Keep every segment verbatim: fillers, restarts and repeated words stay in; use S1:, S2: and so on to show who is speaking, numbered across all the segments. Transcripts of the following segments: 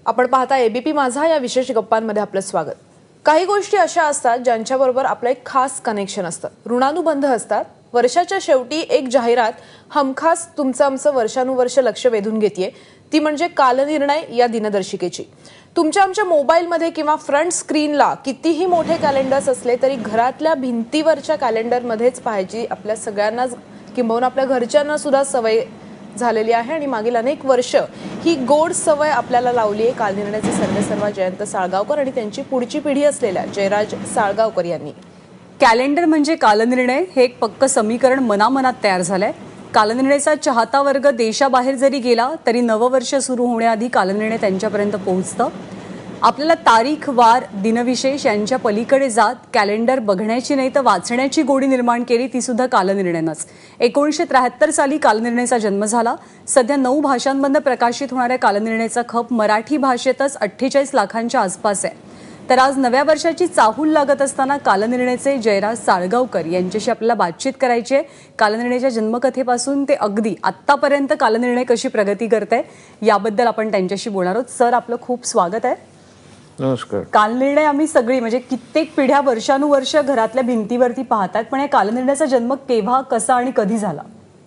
S1: आपण पाहता एबीपी माझा या विशेष गप्पांमध्ये आपलं स्वागत। काही गोष्टी अशा असतात ज्यांच्याबरोबर आपलं एक खास कनेक्शन असतं, ऋणानुबंध असतात। वर्षाच्या शेवटी एक जाहिरात हमखास तुमचं आमचं वर्षानुवर्ष लक्ष वेधून घेते, ती म्हणजे कालनिर्णय या दिनदर्शिकेची। तुमच्या आमच्या मोबाईलमध्ये किंवा फ्रंट स्क्रीनला कितीही मोठे कॅलेंडर्स असले तरी घरातल्या भिंतीवरच्या कॅलेंडरमध्येच पाहायची आपल्या सगळ्यांना किंबहुना आपल्या घरच्यांना सुद्धा सवय झालेली आहे आणि मागील अनेक वर्ष ही गोड सवय आपल्याला लावली आहे कालनिर्णयाचे सर्वेसर्वा जयंत साळगावकर आणि त्यांची पुढची पिढी असलेल्या जयराज साळगावकर यांनी।
S2: कॅलेंडर म्हणजे कालनिर्णय हे एक पक्क समीकरण मनामनात तयार झालंय। कालनिर्णयाचा चाहता वर्ग देशाबाहेर जरी गेला तरी नववर्ष सुरू होण्याआधी कालनिर्णय त्यांच्यापर्यंत पोहोचतं। आपल्याला तारीख, वार, दिनविशेष यांच्या पलीकडे जात कॅलेंडर बघण्याची नाही तर वाचण्याची गोडी निर्माण केली ती सुद्धा कालनिर्णयानंच। एकोणीसशे त्र्याहत्तर साली कालनिर्णयाचा जन्म झाला। सध्या नऊ भाषांमध्ये प्रकाशित होणाऱ्या कालनिर्णयाचा खप मराठी भाषेतच अठ्ठेचाळीस लाखांच्या आसपास आहे। तर आज नव्या वर्षाची चाहूल लागत असताना कालनिर्णयाचे जयराज साळगावकर यांच्याशी आपल्याला बातचीत करायची आहे। कालनिर्णयाच्या जन्मकथेपासून ते अगदी आत्तापर्यंत कालनिर्णय कशी प्रगती करते याबद्दल आपण त्यांच्याशी बोलणार आहोत। सर, आपलं खूप स्वागत आहे।
S3: नमस्कार।
S2: कालनिर्णय आम्ही सगळी म्हणजे कित्येक पिढ्या वर्षानुवर्ष घरातल्या भिंतीवरती पाहतात, पण या कालनिर्णयाचा जन्म केव्हा, कसा आणि कधी झाला?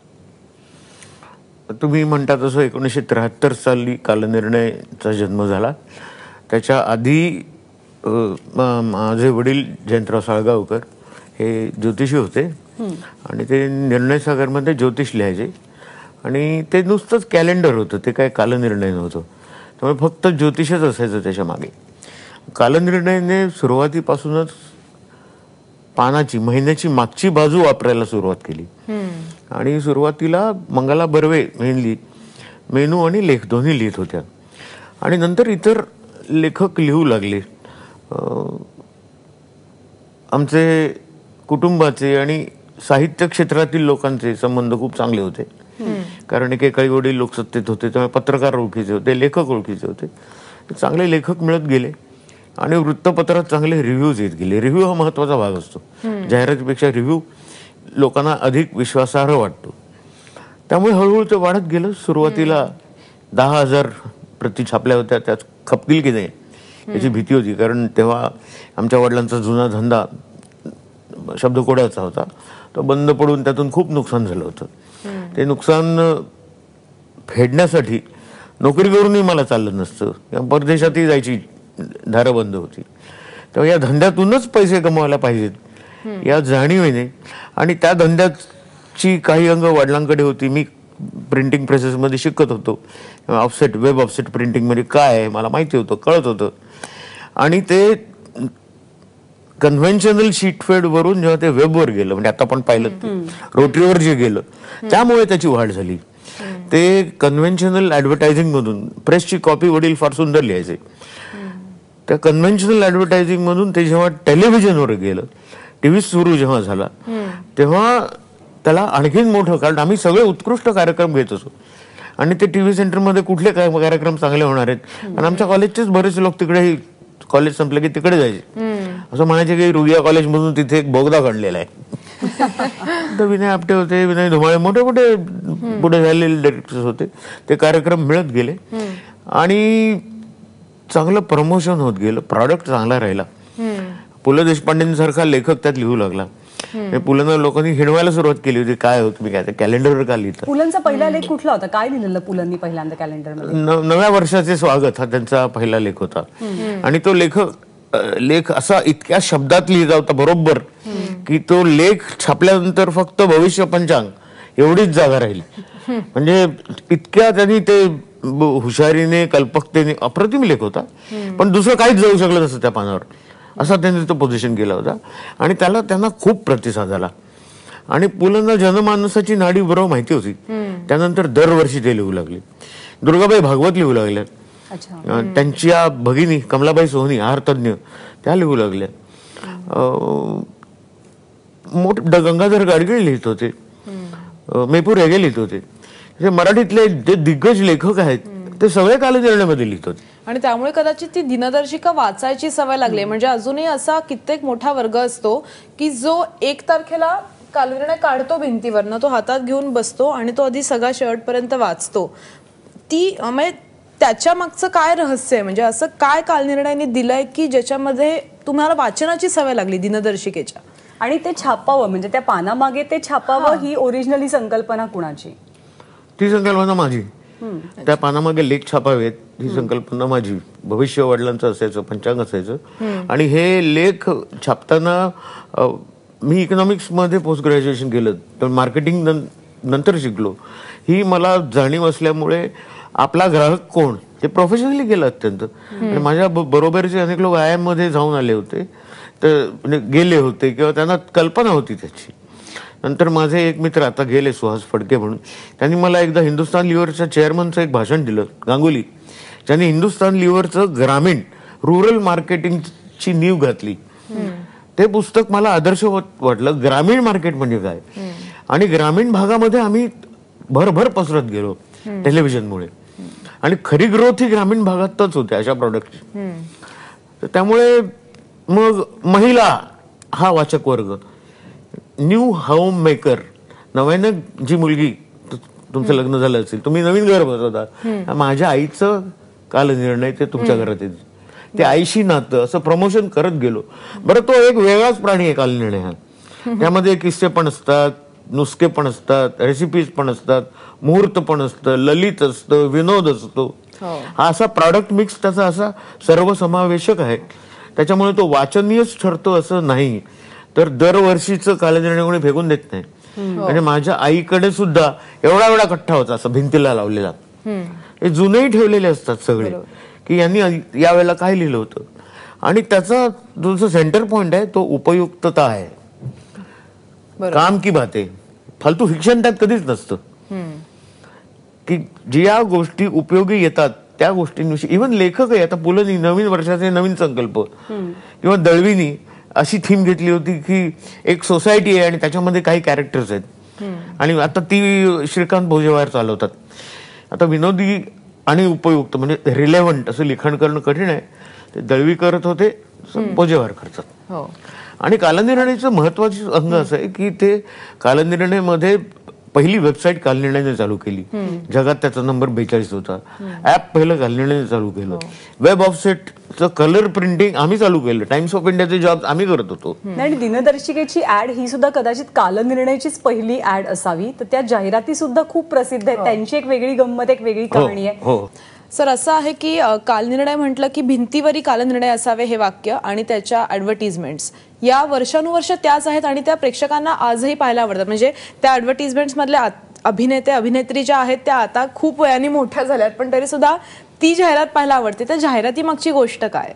S3: तुम्ही म्हणता तसं एकोणीसशे त्र्याहत्तर साली कालनिर्णयाचा जन्म झाला। त्याच्या आधी माझे वडील जयंतराव साळगावकर हे ज्योतिषी होते आणि ते निर्णय सागरमध्ये ज्योतिष लिहायचे आणि ते नुसतंच कॅलेंडर होतं, ते काय कालनिर्णय नव्हतं। त्यामुळे फक्त ज्योतिषच असायचं त्याच्या मागे। कालनिर्णयाने सुरुवातीपासूनच पानाची महिन्याची मागची बाजू वापरायला सुरुवात केली आणि सुरुवातीला मंगला बर्वे मेनली मेनू आणि लेख दोन्ही लिहित होत्या आणि नंतर इतर लेखक लिहू लागले। आमचे कुटुंबाचे आणि साहित्य क्षेत्रातील लोकांचे संबंध खूप चांगले होते, कारण एकेकाळी वडील लोकसत्तेत होते, त्यामुळे पत्रकार ओळखीचे होते, लेखक ओळखीचे होते। चांगले लेखक मिळत गेले आणि वृत्तपत्रात चांगले रिव्ह्यूज येत गेले। रिव्ह्यू हा महत्वाचा भाग असतो, जाहिरातीपेक्षा रिव्ह्यू लोकांना अधिक विश्वासार्ह वाटतो। त्यामुळे हळूहळू ते वाढत गेलं। सुरुवातीला दहा हजार प्रति छापल्या होत्या, त्यात खपतील की नाही याची भीती होती, कारण तेव्हा आमच्या वडिलांचा जुना धंदा शब्दकोड्याचा होता, तो बंद पडून त्यातून खूप नुकसान झालं होतं। ते नुकसान फेडण्यासाठी नोकरी करूनही मला चाललं नसतं, परदेशातही जायची दारं बंद होती। तेव्हा या धंद्यातूनच पैसे कमवायला पाहिजेत या जाणीवेने आणि त्या धंद्याची काही अंग वडिलांकडे होती। मी प्रिंटिंग प्रेसेसमध्ये शिकत होतो, ऑफसेट वेब ऑफसेट प्रिंटिंगमध्ये काय आहे मला माहिती होतं, कळत होतं आणि ते कन्व्हेन्शनल शीटफेड वरून जेव्हा ते वेबवर गेलं, म्हणजे आता आपण पाहिलं रोटरीवर जे गेलं, त्यामुळे त्याची वाढ झाली। ते कन्व्हेन्शनल ऍडव्हर्टायझिंग मधून, प्रेसची कॉपी वडील फार सुंदर लिहायचे, त्या कन्व्हेन्शनल ऍडव्हर्टायझिंग मधून ते जेव्हा टेलिव्हिजनवर गेलं, टीव्ही सुरू जेव्हा झाला, तेव्हा त्याला आणखीन मोठं, कारण आम्ही सगळे उत्कृष्ट कार्यक्रम घेत असो आणि ते टीव्ही सेंटरमध्ये कुठले काय कार्यक्रम चांगले होणार आहेत, आणि आमच्या कॉलेजचेच बरेच लोक तिकडे, कॉलेज संपलं की तिकडे जायचे। असं म्हणायचे की रुईया कॉलेज मधून तिथे एक बोगदा काढलेला आहे। तर विनय आपटे होते, विनय धुमाळे, मोठे मोठे पुढे झालेले डायरेक्टर्स होते। ते कार्यक्रम मिळत गेले आणि चांगलं प्रमोशन होत गेलं, प्रॉडक्ट चांगला राहिला। पु ल देशपांडेंसारखा लेखक त्यात लिहू लागला। पुलंना लोकांनी हिणवायला सुरुवात केली होती, काय होत मी काय कॅलेंडरवर का लिहिता।
S2: पुलंचा पहिला लेख कुठला होता, काय लिहिलेलं पुलंनी पहिल्यांदा कॅलेंडरमध्ये?
S3: नव्या वर्षाचे स्वागत हा त्यांचा पहिला लेख होता आणि तो लेखक लेख असा इतक्या शब्दात लिहिला होता बरोबर की तो लेख छापल्यानंतर फक्त भविष्य पंचांग एवढीच जागा राहिली। म्हणजे इतक्या त्यांनी ते हुशारीने, कल्पकतेने, अप्रतिम लेख होता, पण दुसरं काहीच जाऊ शकलं नसतं त्या पानावर, असा त्यांनी तो पोझिशन केला होता आणि त्याला त्यांना खूप प्रतिसाद आला आणि पुलंना जनमानसाची नाडी बरोबर माहिती होती। त्यानंतर दरवर्षी ते लिहू लागले। दुर्गाबाई भागवत लिहू लागल्या, त्यांच्या भगिनी कमलाबाई सोहनी आहारतज्ञ त्या लिहू लागल्या, मोठ गंगाधर गाडगीळ लिहित होते, मेपूर हेगे लिहित होते। मराठीतले जे दिग्गज लेखक आहेत ते सगळे कालनिर्णयामध्ये लिहित होते
S1: आणि त्यामुळे कदाचित ती दिनदर्शिका वाचायची सवय लागली। म्हणजे अजूनही असा कित्येक मोठा वर्ग असतो की जो एक तारखेला कालनिर्णय काढतो भिंतीवरनं, तो हातात घेऊन बसतो आणि तो आधी सगळा शेवटपर्यंत वाचतो। ती म्हणजे त्याच्या मागचं काय रहस्य आहे, म्हणजे असं काय कालनिर्णयाने दिलंय की ज्याच्यामध्ये तुम्हाला वाचनाची सवय लागली दिनदर्शिकेच्या?
S2: आणि ते छापावं, म्हणजे त्या पानामागे ते छापावं, ही ओरिजिनली संकल्पना कुणाची?
S3: ती संकल्पना माझी. त्या पानामागे लेख छापावेत ही संकल्पना माझी. भविष्य वडिलांचं असायचं, पंचांग असायचं. आणि हे लेख छापताना मी इकॉनॉमिक्स मध्ये पोस्ट ग्रॅज्युएशन केलं, तर मार्केटिंग नंतर शिकलो. ही मला जाणीव असल्यामुळे आपला ग्राहक कोण ते प्रोफेशनली गेलं अत्यंत. आणि माझ्या बरोबरचे अनेक लोक आय एम मध्ये जाऊन आले होते, तर म्हणजे गेले होते किंवा त्यांना कल्पना होती त्याची. नंतर माझे एक मित्र आता गेले, सुहास फडके म्हणून, त्यांनी मला एकदा हिंदुस्तान लिव्हरच्या चेअरमनचं एक भाषण दिलं, गांगुली, ज्यांनी हिंदुस्तान लिव्हरचं ग्रामीण रूरल मार्केटिंगची नीव घातली. ते पुस्तक मला आदर्श वाटलं. ग्रामीण मार्केट म्हणजे काय, आणि ग्रामीण भागामध्ये आम्ही भरभर पसरत गेलो टेलिव्हिजनमुळे, आणि खरी ग्रोथ ही ग्रामीण भागातच होते अशा प्रॉडक्टची. त्यामुळे मग महिला हा वाचक वर्ग, न्यू होम मेकर, नव्यानं जी मुलगी, तुमचं लग्न झालं असेल, तुम्ही नवीन घर बसवता, माझ्या आईचं कालनिर्णय ते तुमच्या घरात येते, ते आईशी नातं, असं प्रमोशन करत गेलो. बरं, तो एक वेगळाच प्राणी आहे कालनिर्णय हा. त्यामध्ये किस्से पण असतात, नुसके पण असतात, रेसिपीज पण असतात, मुहूर्त पण असतं, ललित असतं, विनोद असतो. हा असा प्रॉडक्ट मिक्स त्याचा असा सर्वसमावेशक आहे. त्याच्यामुळे तो वाचनीयच ठरतो असं नाही. तर दरवर्षीचं कालनिर्णय कोणी फेकून देत नाही. आणि माझ्या आईकडे सुद्धा एवढा एवढा कट्टा होता असा भिंतीला लावलेला. हे जुनेही ठेवलेले असतात सगळे, की यांनी यावेळेला काय लिहिलं होतं. आणि त्याचा जो सेंटर पॉइंट आहे तो उपयुक्तता आहे. काम की बात आहे, फालतू फिक्शन त्यात कधीच नसतं. की ज्या गोष्टी उपयोगी येतात त्या गोष्टींविषयी, इव्हन लेखक आहे, आता पुलंनी नवीन वर्षाचे नवीन संकल्प, किंवा दळवीनी अशी थीम घेतली होती की एक सोसायटी आहे आणि त्याच्यामध्ये काही कॅरेक्टर्स आहेत, आणि आता ती श्रीकांत भोजेवार चालवतात. आता विनोदी आणि उपयुक्त म्हणजे रिलेव्हंट असं लिखाण करणं कठीण आहे, ते दळवी करत होते, भोजेवार करतात. आणि कालनिर्णयाचं महत्वाचं अंग असं आहे की ते कालनिर्णयमध्ये पहिली वेबसाईट कालनिर्णयाने चालू केली जगात, त्याचा नंबर बेचाळीस होता. ऍप पहिलं कालनिर्णयाने चालू केलं. वेब ऑफसेटचं कलर प्रिंटिंग आम्ही चालू केलं. टाइम्स ऑफ इंडियाचे जॉब आम्ही करत होतो.
S2: आणि दिनदर्शिकेची ऍड ही सुद्धा कदाचित कालनिर्णयाचीच पहिली ऍड असावी, तर त्या जाहिराती सुद्धा खूप प्रसिद्ध आहेत. त्यांची एक वेगळी गंमत, एक वेगळी कहाणी आहे.
S1: सर, असं आहे की कालनिर्णय म्हटलं की भिंतीवरी कालनिर्णय असावे हे वाक्य, आणि त्याच्या ऍडव्हर्टिजमेंट्स या वर्षानुवर्ष त्याच आहेत आणि त्या प्रेक्षकांना आजही पाहायला आवडतात. म्हणजे त्या ऍडव्हर्टिजमेंट्स मधल्या अभिनेते अभिनेत्री ज्या आहेत त्या आता खूप वयाने मोठ्या झाल्यात, पण तरी सुद्धा ती जाहिरात पाहायला आवडते. त्या जाहिराती मागची गोष्ट काय?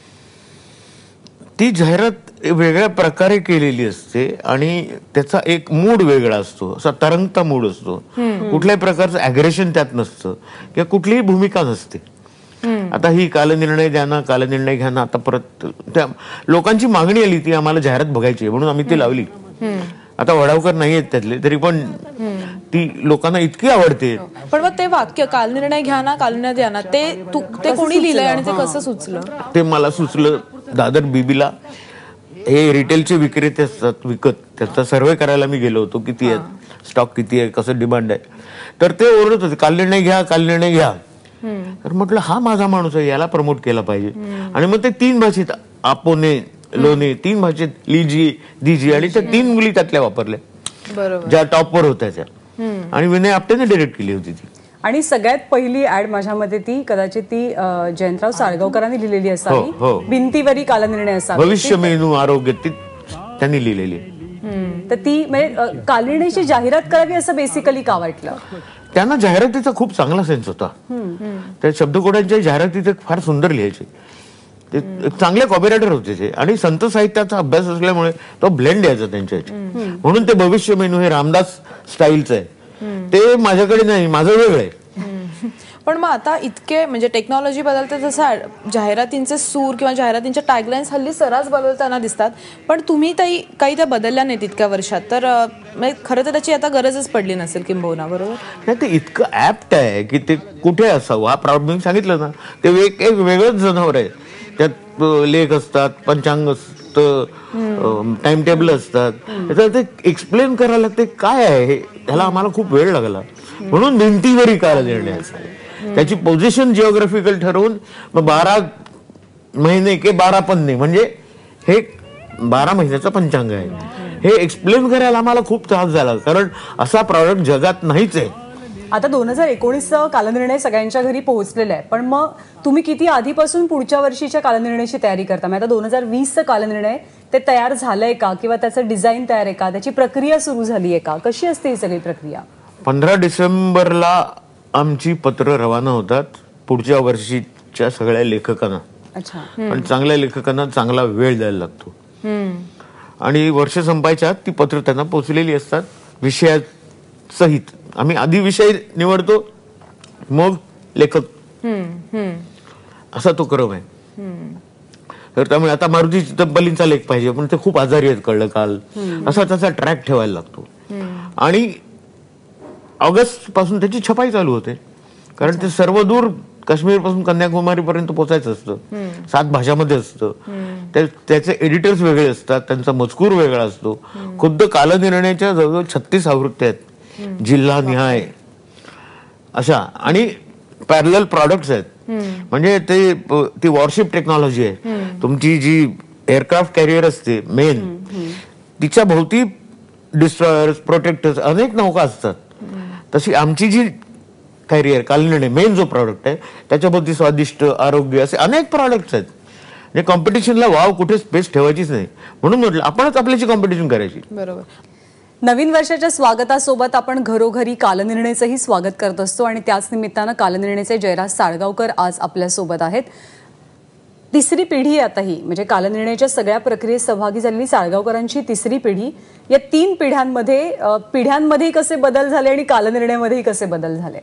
S3: ती जाहिरात वेगळ्या प्रकारे केलेली असते आणि त्याचा एक मूड वेगळा असतो, असा तरंगता मूड असतो. कुठल्याही प्रकारचं अग्रेशन त्यात नसतं किंवा कुठलीही भूमिका नसते. आता ही कालनिर्णय द्या ना, कालनिर्णय घ्या ना, आता परत त्या लोकांची मागणी आली, ती आम्हाला जाहिरात बघायची म्हणून आम्ही ती लावली. आता वडावकर नाही आहेत त्यातले, तरी पण ती लोकांना इतकी आवडते.
S1: पण मग ते वाक्य कालनिर्णय घ्या ना, कालनिर्णय द्या ना, ते ते कोणी लिहिलंय आणि ते कसं सुचलं?
S3: ते मला सुचलं. दादर बीबीला हे रिटेलचे विक्रेते असतात, विकत, त्याचा सर्वे करायला मी गेलो होतो, किती आहेत स्टॉक, किती आहे, कसं डिमांड आहे. तर ते ओरडत होते कालनिर्णय घ्या, कालनिर्णय घ्या. तर म्हटलं हा माझा माणूस आहे, याला प्रमोट केला पाहिजे. आणि मग ते तीन भाषेत, आपोने, लोणे, तीन भाषेत लिजी, दीजी, आणि त्या तीन मुली त्यातल्या वापरल्या ज्या टॉपवर होत्या त्या. आणि विनय आपटेने डिरेक्ट केली होती ती.
S2: आणि सगळ्यात पहिली ऍड माझ्या मते ती कदाचित ती जयंतराव साळगावकरांनी लिहिलेली असावी, भिंतीवरी कालनिर्णय असावा.
S3: भविष्य मेनू आरोग्य ती त्यांनी लिहिलेली.
S2: तर ती म्हणजे कालनिर्णयाची जाहिरात करावी असं बेसिकली का वाटलं?
S3: त्यांना जाहिरातीचा खूप चांगला सेन्स होता. त्या शब्दकोड्यांच्या जाहिराती ते फार सुंदर लिहायचे. ते चांगले कॉपीरायटर होते ते, आणि संत साहित्याचा अभ्यास असल्यामुळे तो ब्लेंड यायचा त्यांच्या ह्याच्यात. म्हणून ते भविष्य मेनू हे रामदास स्टाईलचं आहे, ते माझ्याकडे नाही, माझं वेगळं आहे.
S1: पण मग आता इतके म्हणजे टेक्नॉलॉजी बदलते तसं जाहिरातींचे सूर किंवा जाहिरातींच्या टॅगलाईन्स हल्ली सरास बदलताना दिसतात, पण तुम्ही काही काही त्या बदलल्या नाहीत इतक्या वर्षात, तर खरं तर त्याची आता गरजच पडली नसेल किंबहुना, बरोबर?
S3: नाही, ते इतकं ऍप्ट आहे की ते कुठे असावं. हा प्रॉब्लेम सांगितलं ना, ते एक एक वेगळंच जनावर आहे. त्यात लेख असतात, पंचांग असतं, टाइम टेबल असतात. ते एक्सप्लेन करायला ते काय आहे ह्याला आम्हाला खूप वेळ लागला. म्हणून भिंतीवरी कालनिर्णय. त्याची पोझिशन जिओग्राफिकल ठरवून मग बारा महिने के बारा पन्ने म्हणजे हे बारा महिन्याचं पंचांग आहे. हे एक्सप्लेन करायला आम्हाला खूप त्रास झाला, कारण असा प्रॉडक्ट जगात नाहीच आहे.
S2: आता दोन हजार एकोणीसचा कालनिर्णय सगळ्यांच्या घरी पोहोचलेला आहे, पण मग तुम्ही किती आधीपासून पुढच्या वर्षीच्या कालनिर्णयाची तयारी करता? मग आता दोन हजार वीसचा कालनिर्णय ते तयार झालंय का, किंवा त्याचं डिझाईन तयार आहे का, त्याची प्रक्रिया सुरू झाली आहे का, कशी असते ही सगळी प्रक्रिया?
S3: पंधरा डिसेंबरला आमची पत्र रवाना होतात पुढच्या वर्षीच्या सगळ्या लेखकांना.
S2: अच्छा.
S3: पण चांगल्या लेखकांना चांगला वेळ द्यायला लागतो, आणि वर्ष संपायच्या आत ती पत्र त्यांना पोहोचलेली असतात विषयात सहित. आम्ही आधी विषय निवडतो, मग लेखक, असा तो क्रम आहे. तर त्यामुळे आता मारुती चितमपल्लींचा लेख पाहिजे, पण ते खूप आजारी आहेत कळलं काल, असा त्याचा ट्रॅक ठेवायला लागतो. आणि ऑगस्ट पासून त्याची छपाई चालू होते, कारण ते सर्व दूर काश्मीर पासून कन्याकुमारी पर्यंत पोहोचायचं असतं, सात भाषामध्ये असतं. त्याचे एडिटर्स वेगळे असतात, त्यांचा मजकूर वेगळा असतो. खुद्द कालनिर्णयाच्या जवळजवळ छत्तीस आवृत्त्या आहेत, जिल्हा निहाय अशा, आणि पॅरलल प्रॉडक्ट्स आहेत. म्हणजे ते ती वॉरशिप टेक्नॉलॉजी आहे. तुमची जी एअरक्राफ्ट कॅरियर असते मेन, तिच्या भोवती डिस्ट्रॉयर्स, प्रोटेक्टर्स, अनेक नौका असतात. तशी आमची जी कॅरियर कालनिर्णय मेन जो प्रॉडक्ट आहे, त्याच्याभोवती स्वादिष्ट, आरोग्य असे अनेक प्रॉडक्ट्स आहेत. म्हणजे कॉम्पिटिशनला वाव कुठे स्पेस ठेवायचीच नाही, म्हणून म्हटलं आपणच आपल्याची कॉम्पिटिशन करायची.
S1: बरोबर.
S2: नवीन वर्षाच्या स्वागतासोबत आपण घरोघरी कालनिर्णयाचंही स्वागत करत असतो, आणि त्याच निमित्तानं कालनिर्णयाचे जयराज साळगावकर आज आपल्यासोबत आहेत. तिसरी पिढी आता ही, म्हणजे कालनिर्णयाच्या सगळ्या प्रक्रियेत सहभागी झालेली साळगावकरांची तिसरी पिढी. या तीन पिढ्यांमध्ये पिढ्यांमध्ये कसे बदल झाले आणि कालनिर्णयामध्येही कसे बदल झाले?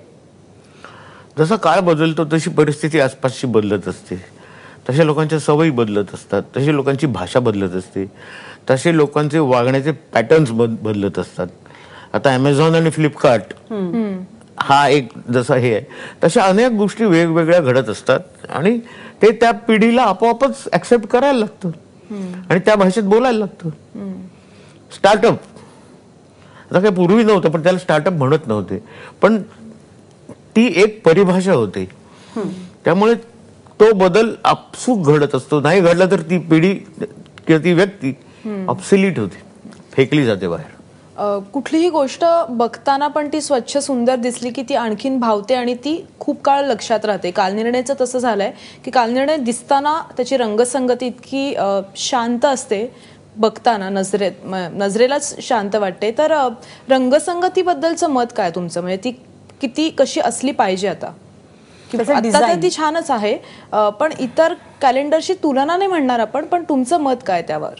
S3: जसा काळ बदलतो तशी परिस्थिती आसपासची बदलत असते, तशा लोकांच्या सवयी बदलत असतात, तशी लोकांची भाषा बदलत असते, तसे लोकांचे वागण्याचे पॅटर्न्स बदलत असतात. आता अमेझॉन आणि फ्लिपकार्ट हा एक जसा हे आहे, तशा अनेक गोष्टी वेगवेगळ्या घडत असतात, आणि ते त्या पिढीला आपोआपच ऍक्सेप्ट करायला लागतं आणि त्या भाषेत बोलायला लागतं. स्टार्टअप आता काही पूर्वी नव्हतं, पण त्याला स्टार्टअप म्हणत नव्हते, पण ती एक परिभाषा होती. त्यामुळे तो बदल आपसूक घडत असतो. नाही घडला तर ती पिढी किंवा ती व्यक्ती ऑब्सोलीट होते, फेकली जाते बाहेर.
S1: कुठलीही गोष्ट बघताना पण ती स्वच्छ सुंदर दिसली की ती आणखीन भावते आणि ती खूप काळ लक्षात राहते. कालनिर्णयाचं तसं झालंय की कालनिर्णय दिसताना त्याची रंगसंगती इतकी शांत असते, बघताना नजरेत नजरेलाच शांत वाटते. तर रंगसंगतीबद्दलचं मत काय तुमचं? म्हणजे ती किती कशी असली पाहिजे? आता आता तर ती छानच आहे, पण इतर कॅलेंडरशी तुलना नाही म्हणणार आपण, पण तुमचं मत काय त्यावर?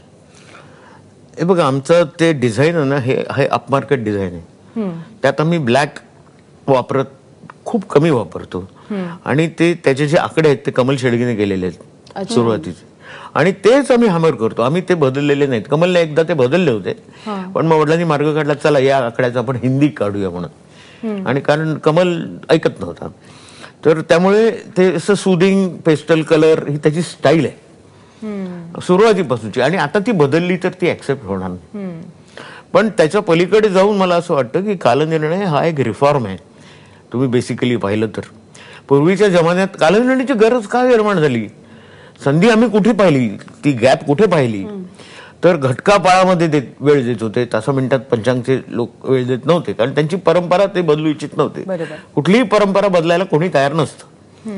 S3: हे बघा, आमचं ते डिझाईन आहे ना, हे अपमार्केट डिझाईन आहे. त्यात आम्ही ब्लॅक वापरत खूप कमी वापरतो, आणि ते त्याचे जे आकडे आहेत ते कमल शेडगेने केलेले आहेत सुरुवातीचे, आणि तेच आम्ही हॅमर करतो. आम्ही ते बदललेले नाहीत. कमलने एकदा ते बदलले होते, पण मग वडिलांनी मार्ग काढला, चला या आकड्याचा आपण हिंदी काढूया म्हणून, आणि कारण कमल ऐकत नव्हता. तर त्यामुळे ते असं सुदिंग पेस्टल कलर ही त्याची स्टाईल आहे सुरुवातीपासूनची, आणि आता ती बदलली तर ती ऍक्सेप्ट होणार नाही. पण त्याच्या पलीकडे जाऊन मला असं वाटतं की कालनिर्णय हा एक रिफॉर्म आहे. तुम्ही बेसिकली पाहिलं तर पूर्वीच्या जमान्यात कालनिर्णयाची गरज का निर्माण झाली, संधी आम्ही कुठे पाहिली, ती गॅप कुठे पाहिली, तर घटका पाळामध्ये वेळ देत होते, तासा मिनिटात पंचांगचे लोक वेळ देत नव्हते, कारण त्यांची परंपरा ते बदलू इच्छित नव्हते. कुठलीही परंपरा बदलायला कोणी तयार नसतं.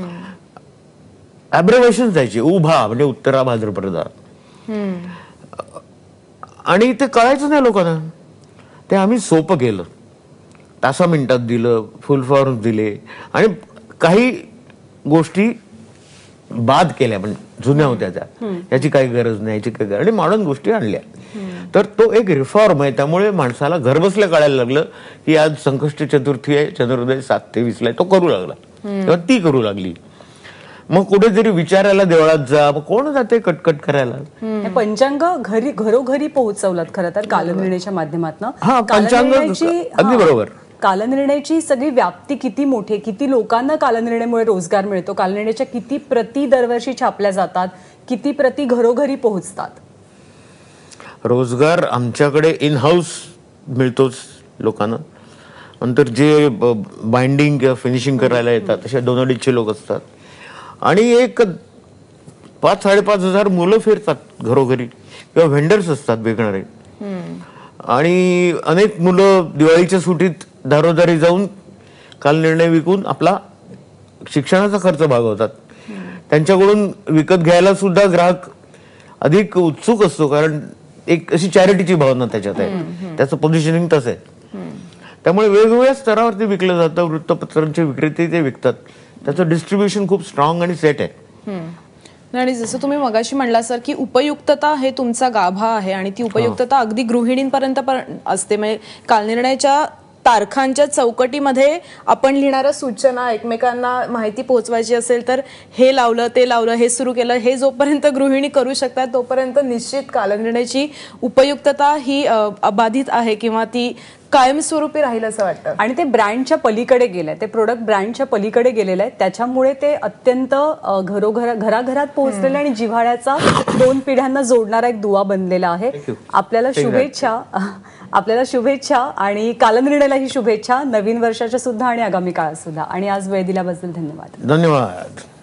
S3: ॲब्रिव्हेशन जायची, उभा म्हणजे उत्तरा भाद्रपदा, आणि ते कळायचं नाही लोकांना. ते आम्ही सोपं केलं, तासा मिनिटात दिलं, फुल फॉर्म दिले, आणि काही गोष्टी बाद केल्या, पण जुन्या होत्या त्या, याची काही गरज नाही, याची काही गरज, आणि मॉडर्न गोष्टी आणल्या. तर तो एक रिफॉर्म आहे. त्यामुळे माणसाला घरबसल्या कळायला लागलं की आज संकष्टी चतुर्थी आहे, चंद्रोदय सात तेवीसला आहे, तो करू लागला किंवा ती करू लागली. मग कुठेतरी विचारायला देवळात जा, मग कोण जाते कटकट करायला.
S2: पंचांग घरी घरोघरी पोहोचवलात खरं तर कालनिर्णयाच्या माध्यमातून.
S3: हा, पंचांग अगदी बरोबर.
S2: कालनिर्णयाची सगळी व्याप्ती किती मोठी, किती लोकांना कालनिर्णयामुळे रोजगार मिळतो, कालनिर्णयाच्या किती प्रती दरवर्षी छापल्या जातात, किती प्रती घरोघरी पोहोचतात.
S3: रोजगार आमच्याकडे इन हाऊस मिळतोच लोकांना, नंतर जे बाइंडिंग किंवा फिनिशिंग करायला येतात तसे दोन अडीचशे लोक असतात आणि एक पाच साडेपाच हजार मुलं फिरतात घरोघरी किंवा व्हेंडर्स असतात विकणारे आणि अनेक मुलं दिवाळीच्या सुट्टीत दारोदारी जाऊन काल निर्णय विकून आपला शिक्षणाचा खर्च भागवतात. त्यांच्याकडून विकत घ्यायला सुद्धा ग्राहक अधिक उत्सुक असतो कारण एक अशी चॅरिटीची भावना त्याच्यात आहे, त्याचं पोझिशनिंग तसं आहे. त्यामुळे वेगवेगळ्या स्तरावरती विकलं जातं. वृत्तपत्रांचे विक्रेते ते विकतात, त्याचं डिस्ट्रीब्युशन खूप स्ट्रॉंग आणि सेट आहे.
S1: आणि जसं तुम्ही मगाशी म्हणला सर की उपयुक्तता हे तुमचा गाभा आहे आणि ती उपयुक्तता अगदी गृहिणींपर्यंत असते. म्हणजे कालनिर्णयाच्या तारखांच्या चौकटीमध्ये आपण लिहिणाऱ्या सूचना एकमेकांना माहिती पोहोचवायची असेल तर हे लावलं ते लावलं हे सुरू केलं हे जोपर्यंत गृहिणी करू शकतात तोपर्यंत निश्चित कालनिर्णयाची उपयुक्तता ही अबाधित आहे किंवा ती कायमस्वरूपी राहील असं वाटतं.
S2: आणि ते ब्रँडच्या पलीकडे गेलंय, ते प्रोडक्ट ब्रँडच्या पलीकडे गेलेलं आहे. त्याच्यामुळे ते अत्यंत घरोघर घराघरात पोहोचलेलं आणि जिव्हाळ्याचा दोन पिढ्यांना जोडणारा एक दुवा बनलेला आहे. आपल्याला शुभेच्छा, आपल्याला शुभेच्छा आणि कालनिर्णयालाही शुभेच्छा नवीन वर्षाच्या सुद्धा आणि आगामी काळात सुद्धा. आणि आज वेळ दिल्याबद्दल धन्यवाद.
S3: धन्यवाद.